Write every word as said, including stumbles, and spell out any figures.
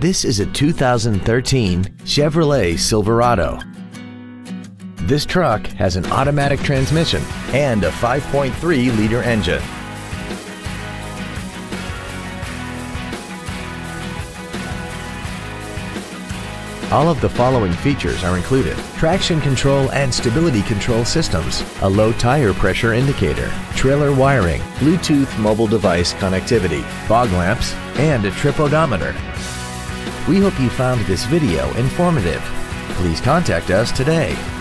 This is a two thousand thirteen Chevrolet Silverado. This truck has an automatic transmission and a five point three liter engine. All of the following features are included: traction control and stability control systems, a low tire pressure indicator, trailer wiring, Bluetooth mobile device connectivity, fog lamps, and a trip odometer. We hope you found this video informative. Please contact us today.